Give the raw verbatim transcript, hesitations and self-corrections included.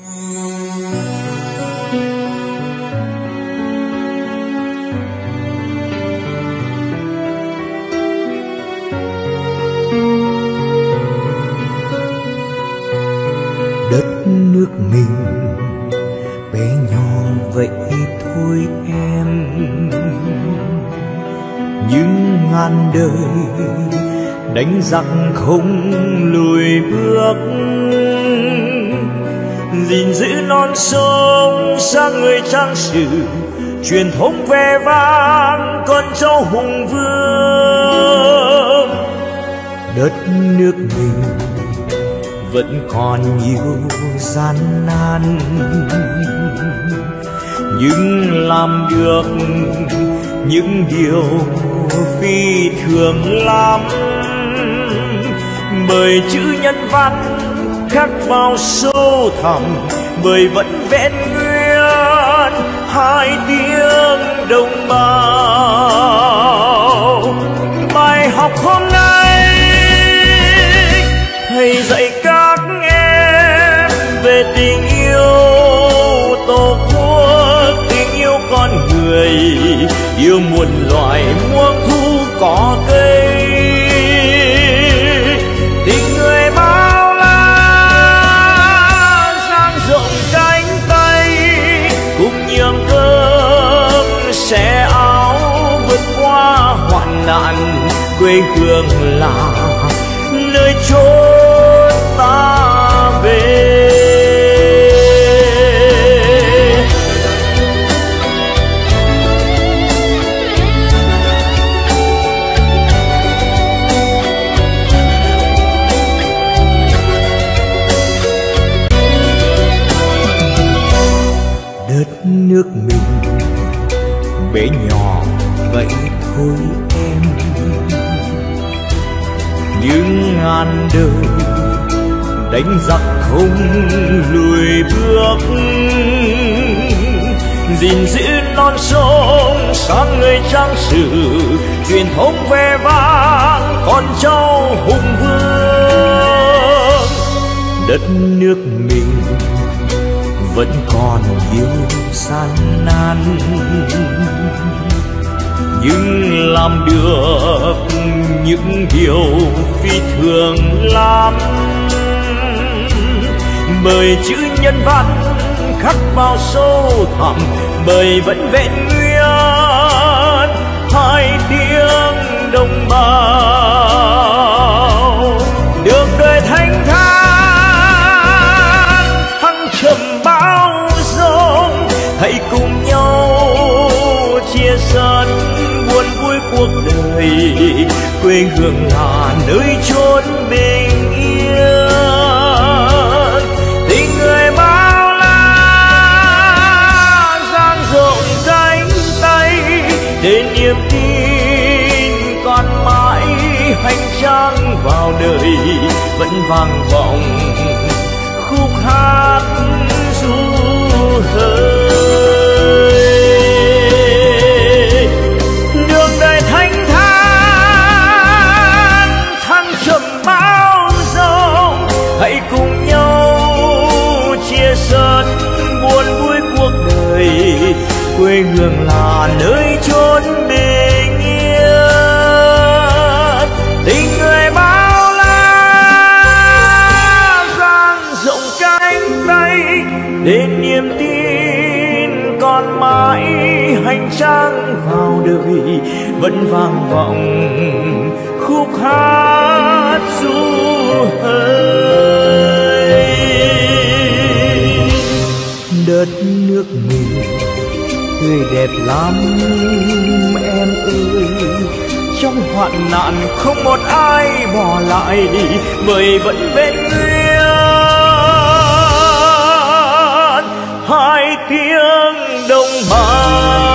Đất nước mình bé nhỏ vậy thôi em, nhưng ngàn đời đánh giặc không lùi bước, gìn giữ non sông sang người trang sử truyền thống vẻ vang con cháu hùng vương. Đất nước mình vẫn còn nhiều gian nan, nhưng làm được những điều phi thường lắm, bởi chữ nhân văn khắc vào sâu thẳm, bởi vẫn vẹn nguyên hai tiếng đồng bào. Bài học hôm nay thầy dạy các em về tình yêu tổ quốc, tình yêu con người, yêu muôn loài muôn thu cỏ cây, tình người bao la dang rộng cánh tay, cùng nhường cơm xẻ áo vượt qua hoạn nạn. Quê hương là nơi chốn ta về. Đất nước mình bé nhỏ vậy thôi em, nhưng ngàn đời đánh giặc không lùi bước, gìn giữ non sông sang người trang sử truyền thống vẻ vang con cháu hùng vương. Đất nước mình vẫn còn nhiều gian nan, nhưng làm được những điều phi thường lắm, bởi chữ nhân văn khắc vào sâu thẳm, bởi vẫn vẹn nguyên hai tiếng đồng bào. Đường đời thanh thang thăng trầm bão giông, hãy cùng nhau chia sẻ buồn vui cuộc đời. Quê hương là nơi chốn bình yên, tình người bao la dang rộng cánh tay, để niềm tin còn mãi hành trang vào đời, vẫn vang vọng khúc hát ru hơi. Đường đời thanh thang thăng trầm bão giông, hãy cùng nhau chia sẻ buồn vui cuộc đời. Quê hương là nơi chốn bình yên, tình người bao la dang rộng cánh tay, để niềm tin còn mãi hành trang vào đời, vẫn vang vọng khúc hát ru hơi. Đất nước mình tươi đẹp lắm em ơi, trong hoạn nạn không một ai bỏ lại, bởi vẫn vẹn nguyên hai tiếng đồng bào.